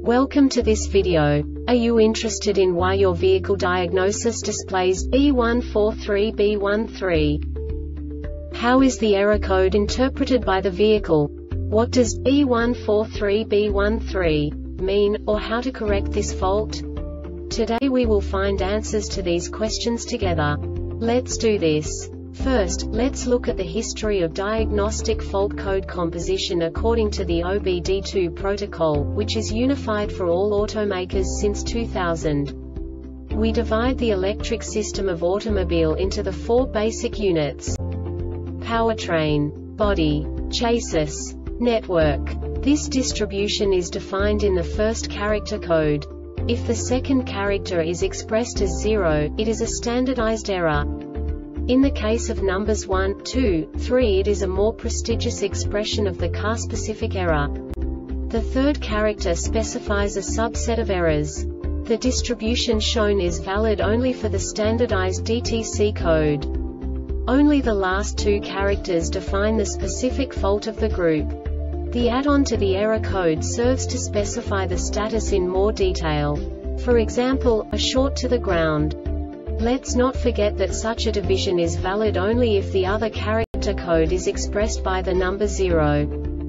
Welcome to this video. Are you interested in why your vehicle diagnosis displays B143B13? How is the error code interpreted by the vehicle? What does B143B13 mean, or how to correct this fault? Today we will find answers to these questions together. Let's do this. First, let's look at the history of diagnostic fault code composition according to the OBD2 protocol, which is unified for all automakers since 2000. We divide the electric system of automobile into the four basic units: powertrain, body, chassis, network. This distribution is defined in the first character code. If the second character is expressed as 0, it is a standardized error. In the case of numbers 1, 2, 3, it is a more prestigious expression of the car-specific error. The third character specifies a subset of errors. The distribution shown is valid only for the standardized DTC code. Only the last two characters define the specific fault of the group. The add-on to the error code serves to specify the status in more detail. For example, a short to the ground. Let's not forget that such a division is valid only if the other character code is expressed by the number 0.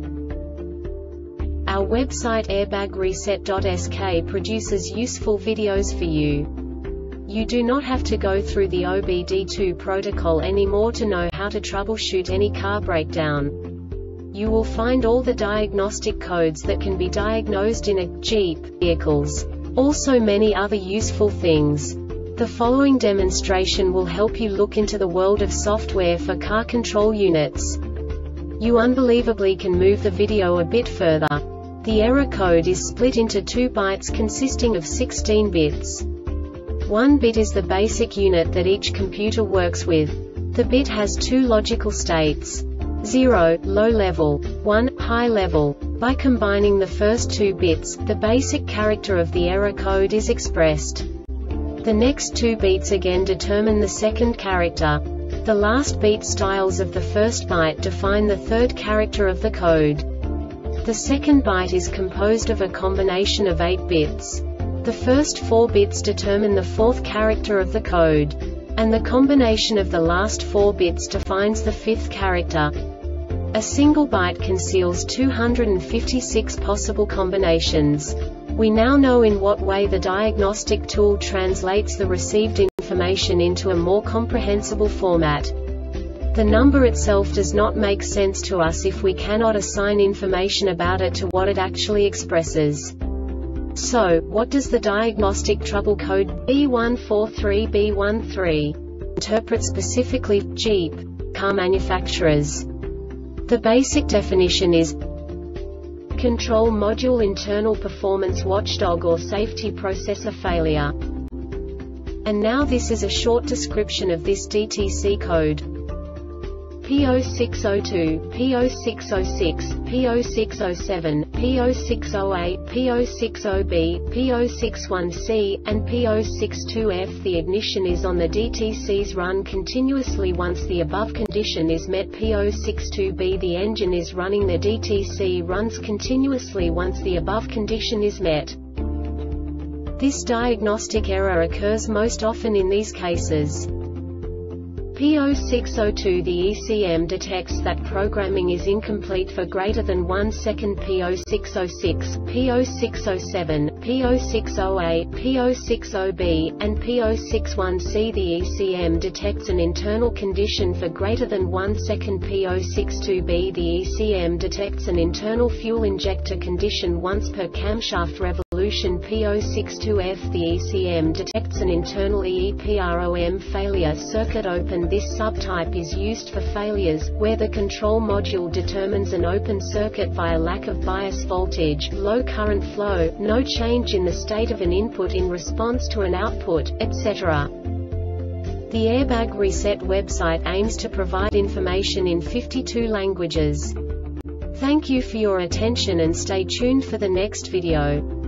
Our website airbagreset.sk produces useful videos for you. You do not have to go through the OBD2 protocol anymore to know how to troubleshoot any car breakdown. You will find all the diagnostic codes that can be diagnosed in a Jeep vehicles. Also many other useful things. The following demonstration will help you look into the world of software for car control units. You unbelievably can move the video a bit further. The error code is split into 2 bytes consisting of 16 bits. 1 bit is the basic unit that each computer works with. The bit has 2 logical states: 0, low level, 1, high level. By combining the first 2 bits, the basic character of the error code is expressed. The next 2 beats again determine the second character. The last beat styles of the first byte define the third character of the code. The second byte is composed of a combination of 8 bits. The first 4 bits determine the fourth character of the code. And the combination of the last 4 bits defines the fifth character. A single byte conceals 256 possible combinations. We now know in what way the diagnostic tool translates the received information into a more comprehensible format. The number itself does not make sense to us if we cannot assign information about it to what it actually expresses. So, what does the diagnostic trouble code B143B13 interpret specifically for Jeep car manufacturers? The basic definition is control module internal performance watchdog or safety processor failure. And now this is a short description of this DTC code. P0602, P0606, P0607, P0608, P060B, P061C, and P062F. The ignition is on the DTCs run continuously once the above condition is met. P062B. The engine is running. The DTC runs continuously once the above condition is met. This diagnostic error occurs most often in these cases. P0602. The ECM detects that programming is incomplete for greater than 1 second. P0606, P0607, P0608, P060B, and P061C. The ECM detects an internal condition for greater than 1 second. P062B. The ECM detects an internal fuel injector condition once per camshaft revolution. P062F. The ECM detects an internal EEPROM failure circuit open. This subtype is used for failures where the control module determines an open circuit via lack of bias voltage, low current flow, no change in the state of an input in response to an output, etc. The Airbag Reset website aims to provide information in 52 languages. Thank you for your attention and stay tuned for the next video.